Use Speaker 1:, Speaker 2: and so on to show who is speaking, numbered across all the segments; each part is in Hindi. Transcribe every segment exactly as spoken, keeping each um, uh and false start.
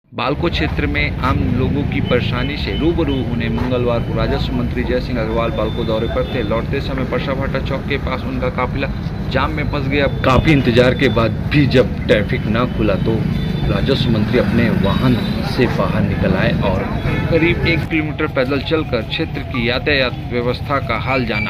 Speaker 1: बालको क्षेत्र में आम लोगों की परेशानी से रूबरू होने मंगलवार को राजस्व मंत्री जय सिंह अग्रवाल बालको दौरे पर थे। लौटते समय परसाभाटा चौक के पास उनका काफिला जाम में फंस गया। काफी इंतजार के बाद भी जब ट्रैफिक न खुला तो राजस्व मंत्री अपने वाहन से बाहर निकल आए और करीब एक किलोमीटर पैदल चलकर क्षेत्र की यातायात व्यवस्था का हाल जाना।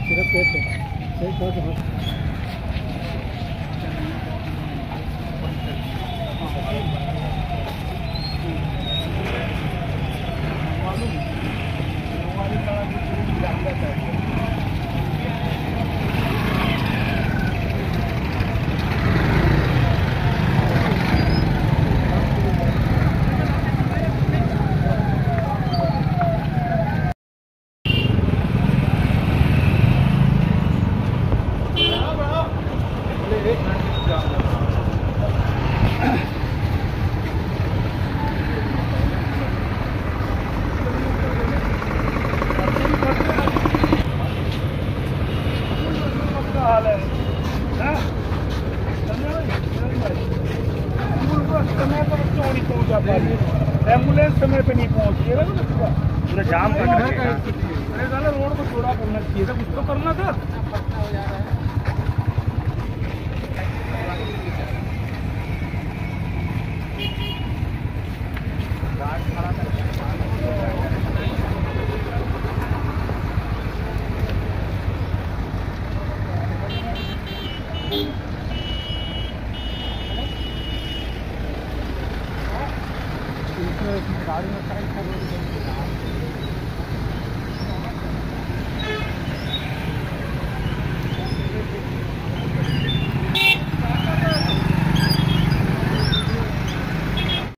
Speaker 2: एम्बुलेंस समय पे नहीं पहुंची है ना, पूरा जाम कर रखा है। अरे साला रोड को चौड़ा करना चाहिए था, कुछ तो करना था। गाड़ी में